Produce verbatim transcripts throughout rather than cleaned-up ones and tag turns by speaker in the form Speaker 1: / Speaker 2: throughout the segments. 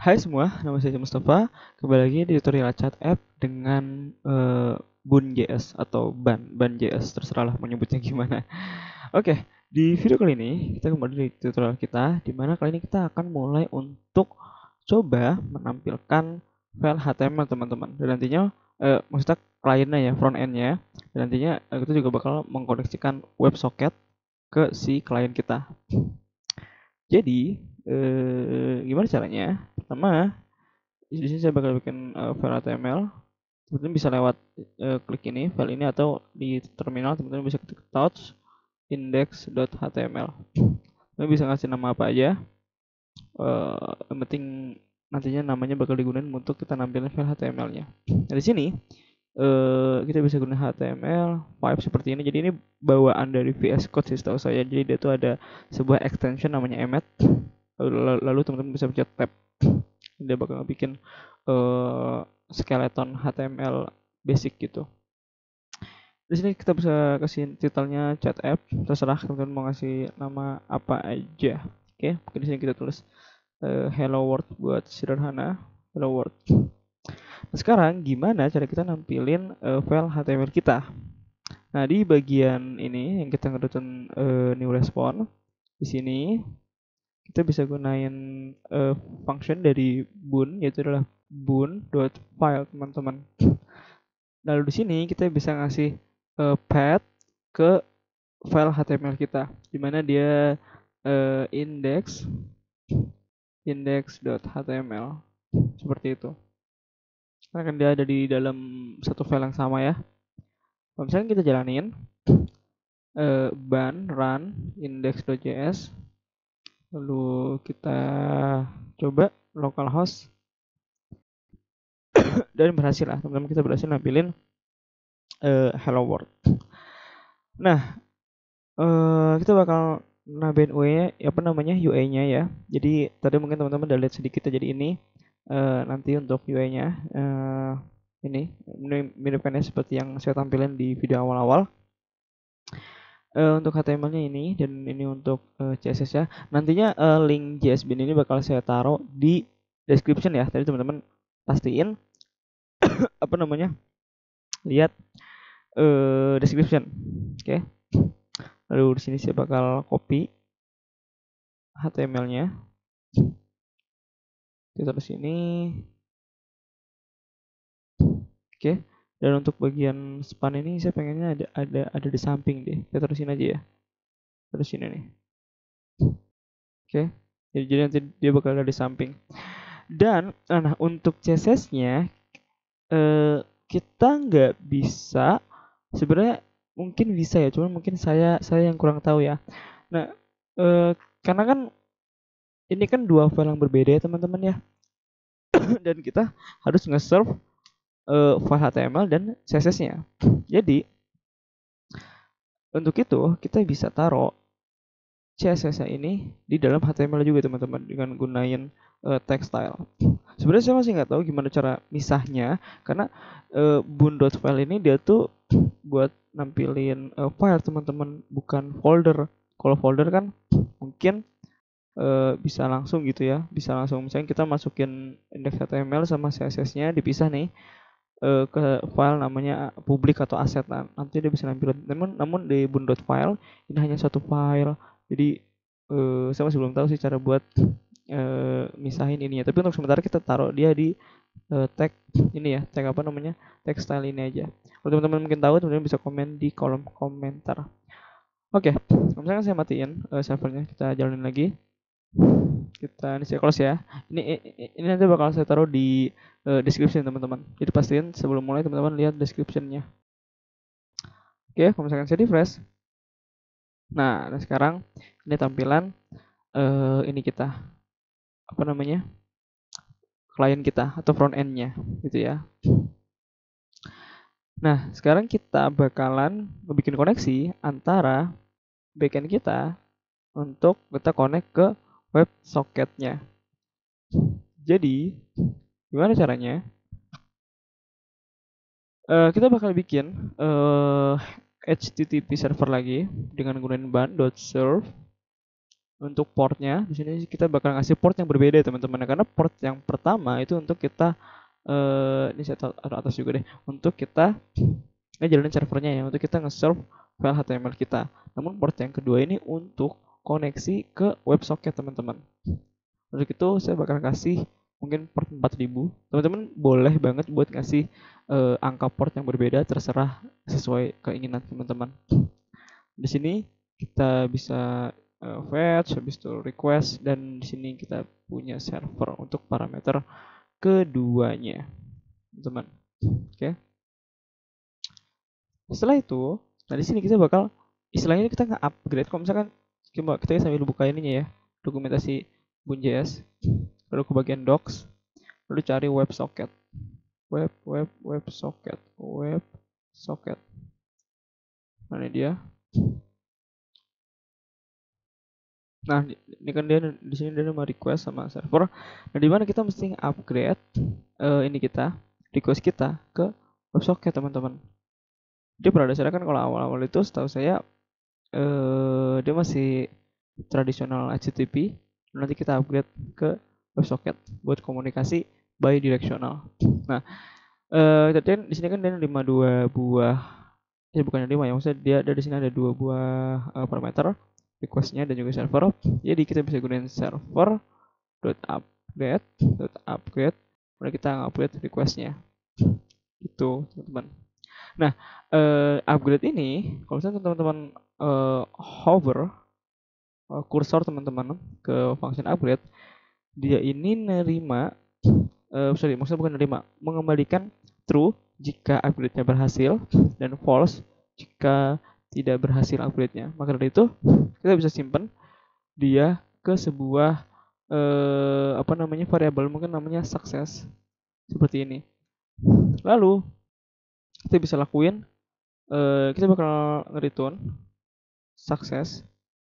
Speaker 1: Hai semua, nama saya Mustafa. Kembali lagi di tutorial chat app dengan uh, Bun.js atau Ban, Ban.js, terserahlah menyebutnya gimana. Oke, di video kali ini kita kembali di tutorial kita, di mana kali ini kita akan mulai untuk coba menampilkan file H T M L teman-teman. Dan nantinya, uh, maksudnya kliennya ya, front end-nya. Dan nantinya uh, kita juga bakal mengkoneksikan WebSocket ke si klien kita. Jadi, eh, gimana caranya? Pertama, di sini saya bakal bikin uh, file H T M L. Teman-teman bisa lewat uh, klik ini, file ini, atau di terminal teman-teman bisa ketik touch index.html. Teman bisa ngasih nama apa aja. Uh, yang penting nantinya namanya bakal digunakan untuk kita nampilin file H T M L-nya. Nah, di sini uh, kita bisa gunakan H T M L five seperti ini. Jadi ini bawaan dari V S Code sih setahu saya. Jadi dia tuh ada sebuah extension namanya emmet. Lalu, lalu teman-teman bisa pencet tab. Dia bakal bikin uh, skeleton H T M L basic gitu. Di sini kita bisa kasih titelnya chat app, terserah teman-teman mau ngasih nama apa aja. Oke, mungkin di sini kita tulis uh, hello world buat sederhana, hello world. Nah, sekarang gimana cara kita nampilin uh, file H T M L kita? Nah, di bagian ini yang kita ngedutin uh, new response, di sini kita bisa gunain uh, function dari Bun, yaitu adalah bun.file teman-teman. Lalu di sini kita bisa ngasih uh, path ke file H T M L kita, di mana dia uh, index index.html seperti itu. Karena kan dia ada di dalam satu file yang sama ya. Kalau misalnya kita jalanin uh, ban run index.js, lalu kita coba localhost dan berhasil lah teman-teman, kita berhasil nampilin uh, hello world. Nah, uh, kita bakal nambahin U I-nya, apa namanya U I-nya ya. Jadi tadi mungkin teman-teman udah lihat sedikit ya. Jadi ini uh, nanti untuk U I-nya uh, ini mirip-miripnya seperti yang saya tampilin di video awal-awal. Uh, untuk H T M L-nya ini dan ini untuk uh, C S S ya. Nantinya uh, link J S Bin ini bakal saya taruh di description ya. Tadi teman-teman pastiin apa namanya? Lihat uh, description. Oke. Okay. Lalu di sini saya bakal copy H T M L-nya. Kita taruh sini. Oke. Okay. Dan untuk bagian span ini saya pengennya ada ada ada di samping deh. Kita taruh sini aja ya. Terus sini nih. Oke. Okay. Jadi, jadi nanti dia bakal ada di samping. Dan nah untuk C S S-nya eh, kita nggak bisa, sebenarnya mungkin bisa ya, cuman mungkin saya saya yang kurang tahu ya. Nah, eh, karena kan ini kan dua file yang berbeda ya teman-teman ya. Dan kita harus nge-serve uh, file H T M L dan C S S-nya. Jadi untuk itu kita bisa taruh C S S-nya ini di dalam H T M L juga teman-teman dengan gunain uh, text style. Sebenarnya saya masih nggak tahu gimana cara misahnya, karena uh, bun.file ini dia tuh buat nampilin uh, file teman-teman, bukan folder. Kalau folder kan mungkin uh, bisa langsung gitu ya, bisa langsung misalnya kita masukin index H T M L sama C S S-nya dipisah nih uh, ke file namanya publik atau aset. Nah, nanti dia bisa nampilin. Namun namun di bun.file ini hanya satu file. Jadi uh, saya masih belum tahu sih cara buat uh, misahin ininya. Tapi untuk sementara kita taruh dia di uh, tag ini ya, tag apa namanya? Tag style ini aja. Kalau teman-teman mungkin tahu, teman-teman bisa komen di kolom komentar. Oke, okay. Misalnya saya matiin uh, servernya, kita jalanin lagi. Kita ini saya close ya. Ini ini nanti bakal saya taruh di uh, description teman-teman. Jadi pastiin sebelum mulai teman-teman lihat descriptionnya. Oke, kalau misalkan saya refresh. Nah, nah sekarang ini tampilan uh, ini kita apa namanya? Klien kita atau front end-nya gitu ya. Nah, sekarang kita bakalan bikin koneksi antara backend kita untuk kita connect ke web socket-nya. Jadi, gimana caranya? Uh, kita bakal bikin uh, H T T P server lagi dengan gunain ban.serve untuk portnya di sini kita bakal ngasih port yang berbeda teman-teman, karena port yang pertama itu untuk kita uh, ini saya taruh atas juga deh, untuk kita ngejalanin servernya ya, untuk kita nge-serve file H T M L kita. Namun port yang kedua ini untuk koneksi ke WebSocket teman-teman. Untuk itu saya bakal kasih mungkin port empat ribu. Teman-teman boleh banget buat ngasih uh, angka port yang berbeda, terserah sesuai keinginan teman-teman. Di sini kita bisa uh, fetch, habis itu request, dan di sini kita punya server untuk parameter keduanya, teman-teman. Oke. Okay. Setelah itu, nah di sini kita bakal istilahnya kita nggak upgrade. Kalau misalkan kita sambil buka ininya ya, dokumentasi Bun.js, lalu ke bagian docs, lalu cari WebSocket, web web WebSocket, WebSocket. Mana dia? Nah, ini kan dia di sini dia nama request sama server. Nah, di mana kita mesti upgrade uh, ini kita request kita ke WebSocket teman-teman. Dia pada dasarnya kan kalau awal-awal itu setahu saya uh, dia masih tradisional H T T P. Nanti kita upgrade ke WebSocket buat komunikasi bidirectional. Nah, uh, tadi di sini kan dia lima dua buah, ya bukannya lima ya, maksudnya dia ada di sini ada dua buah uh, parameter, requestnya dan juga server. Jadi kita bisa gunain server dot upgrade dot upgrade, kemudian kita upgrade requestnya. Itu teman-teman. Nah, uh, upgrade ini kalau misalnya teman-teman uh, hover uh, kursor teman-teman ke function upgrade, dia ini nerima uh, sorry maksudnya bukan nerima, mengembalikan true jika upgrade-nya berhasil dan false jika tidak berhasil upgrade-nya. Maka dari itu kita bisa simpan dia ke sebuah eh, apa namanya variabel, mungkin namanya success seperti ini. Lalu kita bisa lakuin eh, kita bakal nge-return success.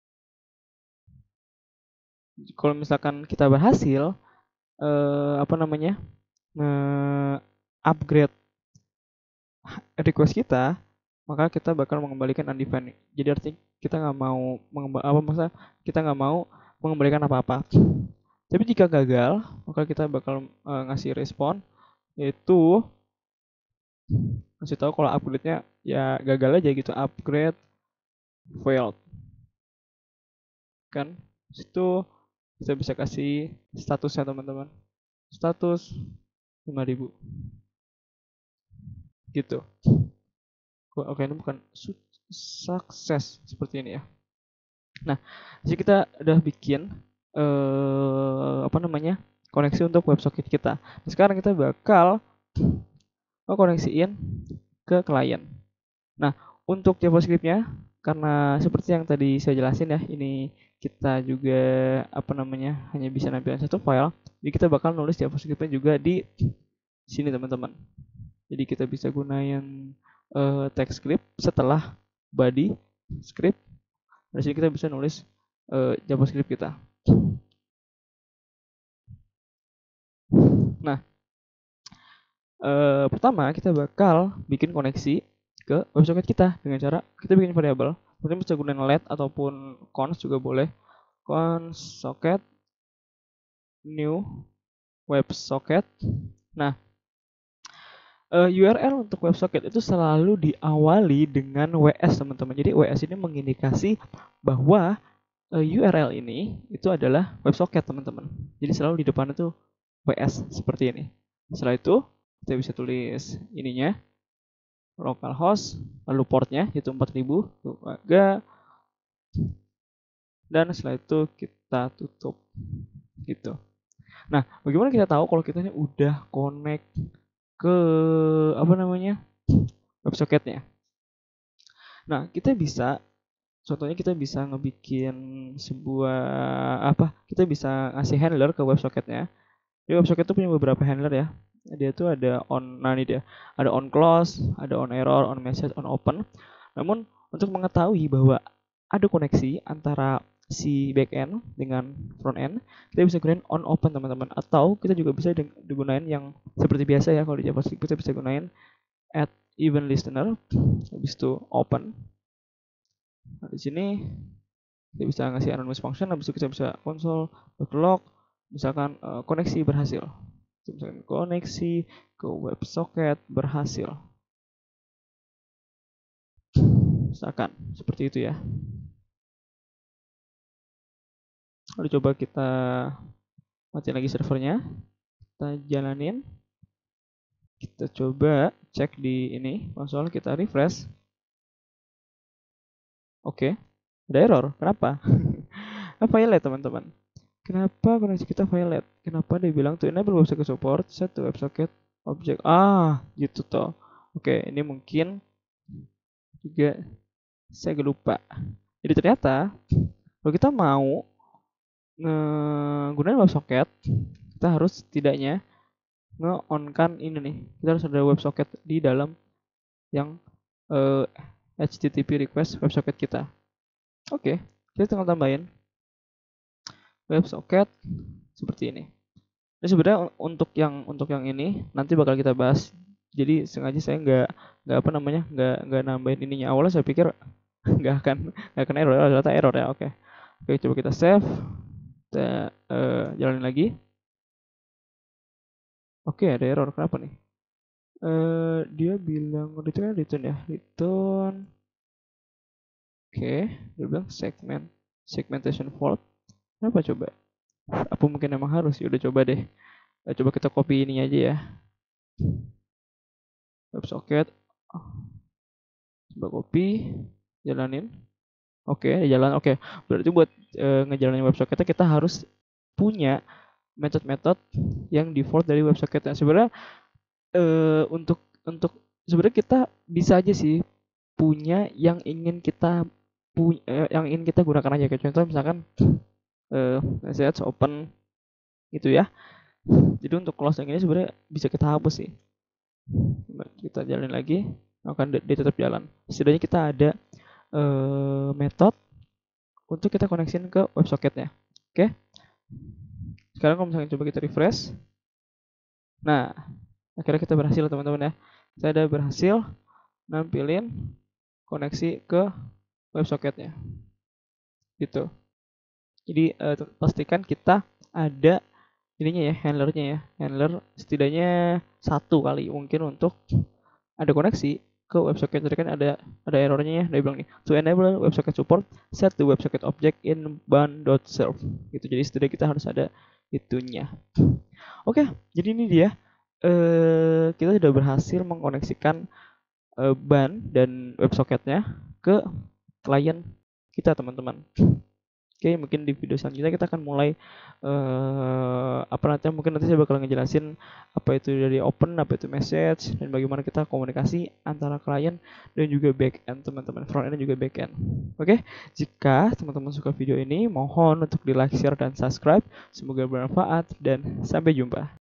Speaker 1: Kalau misalkan kita berhasil eh, apa namanya nge-upgrade request kita, maka kita bakal mengembalikan undefined. Jadi artinya kita nggak mau mengembal apa maksudnya kita nggak mau mengembalikan apa-apa. Tapi jika gagal, maka kita bakal uh, ngasih respon, yaitu ngasih tahu kalau upgrade-nya ya gagal aja gitu, upgrade failed. Kan situ kita bisa kasih statusnya teman-teman. Status lima ribu. Gitu. Oke, ini bukan sukses seperti ini ya. Nah, jadi kita udah bikin eh, apa namanya koneksi untuk WebSocket kita. Nah, sekarang kita bakal koneksiin ke klien. Nah, untuk JavaScript-nya, karena seperti yang tadi saya jelasin ya, ini kita juga apa namanya hanya bisa nampilkan satu file, jadi kita bakal nulis JavaScript-nya juga di sini teman-teman. Jadi kita bisa gunain uh, text script setelah body script. Dari sini kita bisa nulis uh, JavaScript kita. Nah, uh, pertama kita bakal bikin koneksi ke WebSocket kita dengan cara kita bikin variabel. Mungkin bisa gunain let ataupun const juga boleh. Const socket new WebSocket. Nah, uh, U R L untuk WebSocket itu selalu diawali dengan W S teman-teman. Jadi W S ini mengindikasi bahwa uh, U R L ini itu adalah WebSocket teman-teman. Jadi selalu di depan itu W S seperti ini. Setelah itu kita bisa tulis ininya localhost, lalu portnya itu empat ribu, dan setelah itu kita tutup gitu. Nah, bagaimana kita tahu kalau kita ini udah connect ke apa namanya WebSocketnya? Nah, kita bisa contohnya kita bisa ngebikin sebuah apa? Kita bisa ngasih handler ke WebSocketnya. Di WebSocket itu punya beberapa handler ya. Dia tuh ada on, nah ini dia, ada on close, ada on error, on message, on open. Namun untuk mengetahui bahwa ada koneksi antara si backend dengan front end, kita bisa gunain on open teman-teman. Atau kita juga bisa digunain yang seperti biasa ya, kalau di JavaScript kita bisa gunain add event listener, habis itu open. Nah, di sini Kita bisa ngasih anonymous function, habis itu kita bisa console.log, misalkan uh, koneksi berhasil. Misalkan koneksi ke WebSocket berhasil. Misalkan seperti itu ya. Lalu coba kita matiin lagi servernya, kita jalanin, kita coba cek di ini konsol, kita refresh. Oke, ada error. Kenapa? Violate teman-teman. Kenapa koneksi kita violate? Kenapa dia bilang to enable WebSocket support, set to WebSocket object. Ah, gitu toh. Oke, ini mungkin juga saya lupa. Jadi ternyata kalau kita mau ngegunain WebSocket, kita harus setidaknya nge-on-kan ini nih. Kita harus ada WebSocket di dalam yang uh, H T T P request WebSocket kita. Oke, kita tinggal tambahin WebSocket seperti ini. Ini sebenarnya untuk yang untuk yang ini nanti bakal kita bahas. Jadi sengaja saya nggak nggak apa namanya nggak nggak nambahin ininya. Awalnya saya pikir nggak akan nggak akan error, ternyata error ya. Oke, oke coba kita save. Kita uh, jalanin lagi. Oke, ada error. Kenapa nih? Uh, dia bilang return return ya, return. Oke, dia bilang segment segmentation fault. Kenapa coba? Apa mungkin emang harus? Ya udah coba deh. Uh, coba kita copy ini aja ya. WebSocket. Coba copy, jalanin. Oke, jalan. Oke, berarti buat uh, ngejalanin WebSocketnya kita harus punya metode-metode yang default dari WebSocketnya. Sebenarnya uh, untuk untuk sebenarnya kita bisa aja sih punya yang ingin kita punya uh, yang ingin kita gunakan aja. Kayak contoh misalkan uh, message open gitu ya. Jadi untuk close yang ini sebenarnya bisa kita hapus sih. Kita jalanin lagi, akan dia tetap jalan. Setidaknya kita ada uh, metode untuk kita koneksiin ke WebSocketnya. Oke. Sekarang kalau misalnya coba kita refresh. Nah, akhirnya kita berhasil teman-teman ya. Saya ada berhasil nampilin koneksi ke WebSocketnya. Gitu. Jadi uh, pastikan kita ada ininya ya, handlernya ya. Handler setidaknya satu kali mungkin untuk ada koneksi ke WebSocket. Jadi kan ada ada errornya ya, dia bilang nih to enable WebSocket support, set the WebSocket object in ban.serve gitu. Jadi setidaknya kita harus ada itunya. Oke, jadi ini dia eh, kita sudah berhasil mengkoneksikan eh, ban dan WebSocketnya ke klien kita teman-teman. Oke, mungkin di video selanjutnya kita akan mulai uh, apa nanti mungkin nanti saya bakal ngejelasin apa itu dari open, apa itu message, dan bagaimana kita komunikasi antara klien dan juga backend teman-teman, front end dan juga backend. Oke, jika teman-teman suka video ini, mohon untuk di like, share, dan subscribe. Semoga bermanfaat dan sampai jumpa.